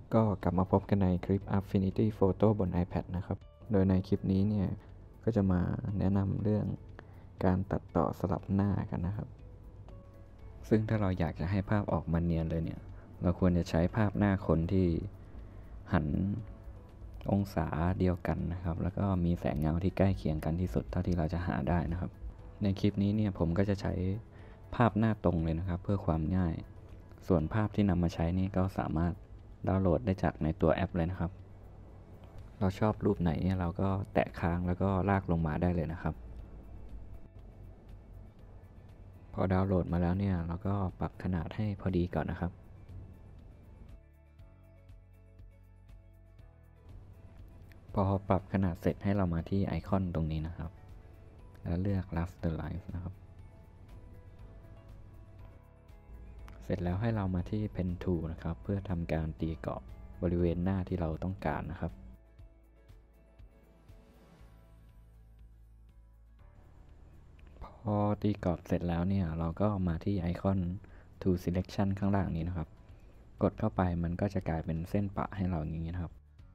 ก็กลับมาพบกันในคลิป Affinity Photo บน iPad นะครับ โดยในคลิปนี้เนี่ยก็จะมาแนะนำเรื่องการตัดต่อสลับหน้ากันนะครับ ซึ่งถ้าเราอยากจะให้ภาพออกมาเนียนเลยเนี่ยเราควรจะใช้ภาพหน้าคนที่หันองศาเดียวกันนะครับแล้วก็มีแสงเงาที่ใกล้เคียงกันที่สุดเท่าที่เราจะหาได้นะครับในคลิปนี้เนี่ยผมก็จะใช้ภาพหน้าตรงเลยนะครับเพื่อความง่ายส่วนภาพที่นำมาใช้นี่ก็สามารถดาวน์โหลดได้จากในตัวแอปเลยนะครับเราชอบรูปไหนเนี่ยเราก็แตะค้างแล้วก็ลากลงมาได้เลยนะครับพอดาวน์โหลดมาแล้วเนี่ยเราก็ปรับขนาดให้พอดีก่อนนะครับพอปรับขนาดเสร็จให้เรามาที่ไอคอนตรงนี้นะครับแล้วเลือก rasterize นะครับเสร็จแล้วให้เรามาที่ pen tool นะครับเพื่อทำการตีกรอบบริเวณหน้าที่เราต้องการนะครับพอตีกรอบเสร็จแล้วเนี่ยเราก็มาที่ไอคอน tool selection ข้างล่างนี้นะครับกดเข้าไปมันก็จะกลายเป็นเส้นปะให้เราอย่างนี้นะครับ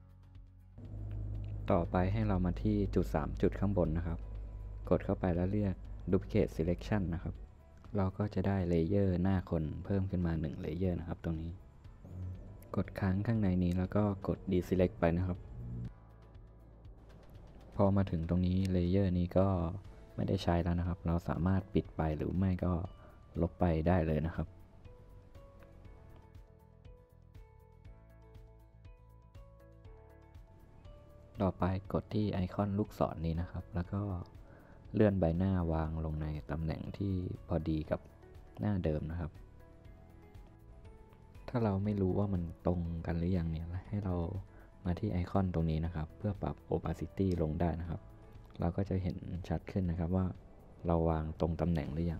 ต่อไปให้เรามาที่จุด3จุดข้างบนนะครับกดเข้าไปแล้วเลือก duplicate selection นะครับเราก็จะได้เลเยอร์หน้าคนเพิ่มขึ้นมา1เลเยอร์นะครับตรงนี้กดค้างข้างในนี้แล้วก็กด deselect ไปนะครับพอมาถึงตรงนี้เลเยอร์นี้ก็ไม่ได้ใช้แล้วนะครับเราสามารถปิดไปหรือไม่ก็ลบไปได้เลยนะครับต่อไปกดที่ไอคอนลูกศรนี้นะครับแล้วก็เลื่อนใบหน้าวางลงในตำแหน่งที่พอดีกับหน้าเดิมนะครับถ้าเราไม่รู้ว่ามันตรงกันหรือยังเนี่ยให้เรามาที่ไอคอนตรงนี้นะครับเพื่อปรับ opacity ลงได้นะครับเราก็จะเห็นชัดขึ้นนะครับว่าเราวางตรงตำแหน่งหรือยัง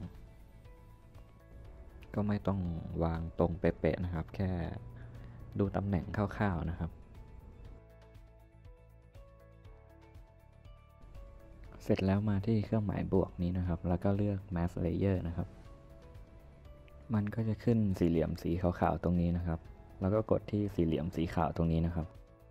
ก็ไม่ต้องวางตรงเป๊ะๆนะครับแค่ดูตำแหน่งคร่าวๆนะครับเสร็จแล้วมาที่เครื่องหมายบวกนี้นะครับแล้วก็เลือก mask layer นะครับมันก็จะขึ้นสี่เหลี่ยมสีขาวๆตรงนี้นะครับแล้วก็กดที่สี่เหลี่ยมสีขาวตรงนี้นะครับ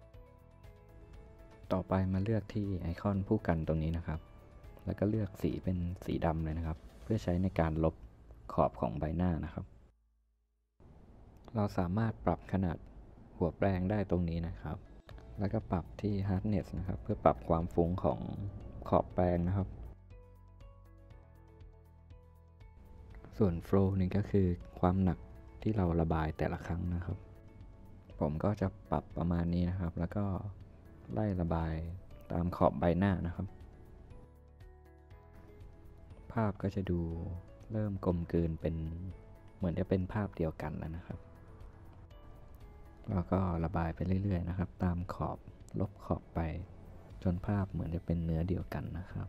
ต่อไปมาเลือกที่ไอคอนผู้กันตรงนี้นะครับแล้วก็เลือกสีเป็นสีดำเลยนะครับเพื่อใช้ในการลบขอบของใบหน้านะครับเราสามารถปรับขนาดหัวแปรงได้ตรงนี้นะครับแล้วก็ปรับที่ hardness นะครับเพื่อปรับความฟุ้งของขอบแปรงนะครับส่วน flow นี่ก็คือความหนักที่เราระบายแต่ละครั้งนะครับผมก็จะปรับประมาณนี้นะครับแล้วก็ไล่ระบายตามขอบใบหน้านะครับภาพก็จะดูเริ่มกลมกลืนเป็นเหมือนจะเป็นภาพเดียวกันแล้วนะครับแล้วก็ระบายไปเรื่อยๆนะครับตามขอบลบขอบไปจนภาพเหมือนจะเป็นเนื้อเดียวกันนะครับ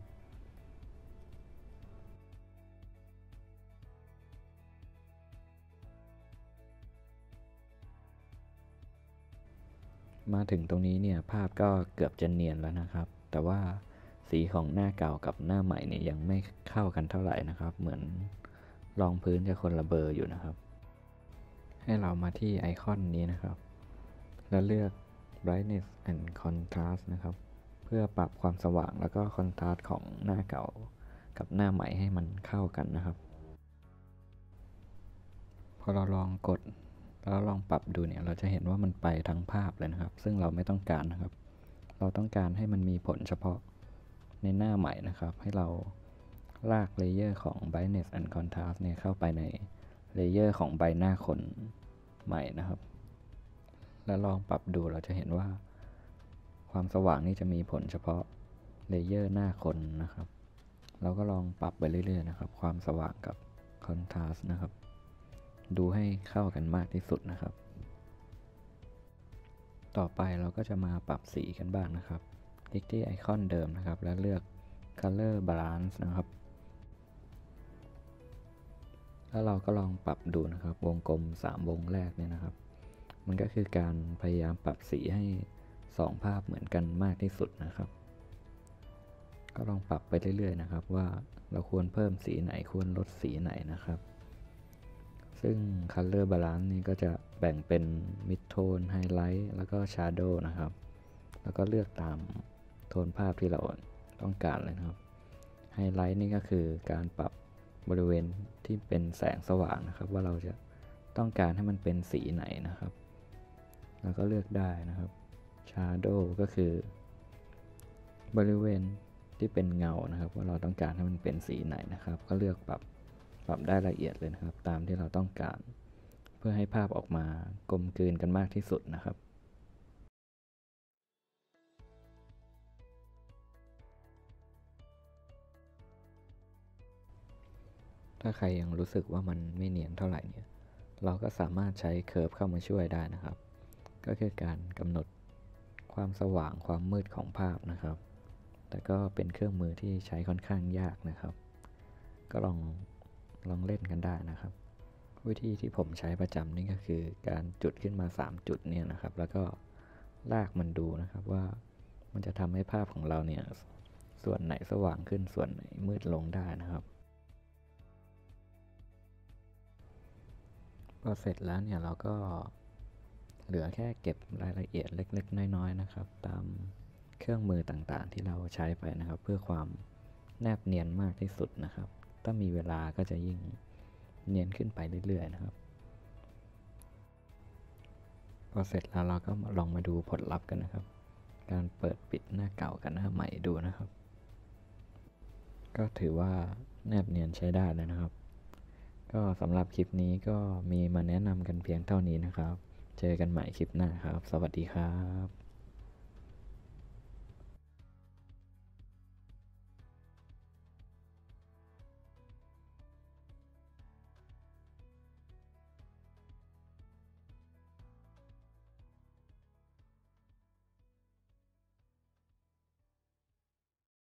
มาถึงตรงนี้เนี่ยภาพก็เกือบจะเนียนแล้วนะครับแต่ว่าสีของหน้าเก่ากับหน้าใหม่เนี่ยยังไม่เข้ากันเท่าไหร่นะครับเหมือนรองพื้นจะคนละเบอร์อยู่นะครับให้เรามาที่ไอคอนนี้นะครับแล้วเลือก brightness and contrast นะครับเพื่อปรับความสว่างแล้วก็คอนทราสต์ของหน้าเก่ากับหน้าใหม่ให้มันเข้ากันนะครับพอเราลองกดแล้วลองปรับดูเนี่ยเราจะเห็นว่ามันไปทั้งภาพเลยนะครับซึ่งเราไม่ต้องการนะครับเราต้องการให้มันมีผลเฉพาะในหน้าใหม่นะครับให้เราลากเลเยอร์ของ brightness and contrast เนี่ยเข้าไปในเลเยอร์ของใบหน้าคนใหม่นะครับแล้วลองปรับดูเราจะเห็นว่าความสว่างนี่จะมีผลเฉพาะเลเยอร์หน้าคนนะครับเราก็ลองปรับไปเรื่อยๆนะครับความสว่างกับคอนทราสต์นะครับดูให้เข้ากันมากที่สุดนะครับต่อไปเราก็จะมาปรับสีกันบ้างนะครับคลิกที่ไอคอนเดิมนะครับแล้วเลือก color balance นะครับแล้วเราก็ลองปรับดูนะครับวงกลม3วงแรกเนี่ยนะครับมันก็คือการพยายามปรับสีให้2ภาพเหมือนกันมากที่สุดนะครับก็ลองปรับไปเรื่อยๆนะครับว่าเราควรเพิ่มสีไหนควรลดสีไหนนะครับซึ่ง Color Balance นี่ก็จะแบ่งเป็น Mid Tone Highlight แล้วก็ Shadow นะครับแล้วก็เลือกตามโทนภาพที่เราต้องการเลยนะครับ Highlight นี่ก็คือการปรับบริเวณที่เป็นแสงสว่างนะครับว่าเราจะต้องการให้มันเป็นสีไหนนะครับแล้วก็เลือกได้นะครับ Shadow ก็คือบริเวณที่เป็นเงานะครับว่าเราต้องการให้มันเป็นสีไหนนะครับก็เลือกปรับได้ละเอียดเลยนะครับตามที่เราต้องการเพื่อให้ภาพออกมากลมกลืนกันมากที่สุดนะครับถ้าใครยังรู้สึกว่ามันไม่เนียนเท่าไหร่เนี่ยเราก็สามารถใช้เคอร์ฟเข้ามาช่วยได้นะครับก็คือการกำหนดความสว่างความมืดของภาพนะครับแต่ก็เป็นเครื่องมือที่ใช้ค่อนข้างยากนะครับก็ลองเล่นกันได้นะครับวิธีที่ผมใช้ประจำนี่ก็คือการจุดขึ้นมา3จุดเนี่ยนะครับแล้วก็ลากมันดูนะครับว่ามันจะทำให้ภาพของเราเนี่ยส่วนไหนสว่างขึ้นส่วนไหนมืดลงได้นะครับพอเสร็จแล้วเนี่ยเราก็เหลือแค่เก็บรายละเอียดเล็กๆน้อยๆนะครับตามเครื่องมือต่างๆที่เราใช้ไปนะครับเพื่อความแนบเนียนมากที่สุดนะครับถ้ามีเวลาก็จะยิ่งเนียนขึ้นไปเรื่อยๆนะครับพอเสร็จแล้วเราก็ลองมาดูผลลัพธ์กันนะครับการเปิดปิดหน้าเก่ากับหน้าใหม่ดูนะครับก็ถือว่าแนบเนียนใช้ได้เลยนะครับก็สำหรับคลิปนี้ก็มีมาแนะนำกันเพียงเท่านี้นะครับเจอกันใหม่คลิปหน้าครับสวัสดีครับ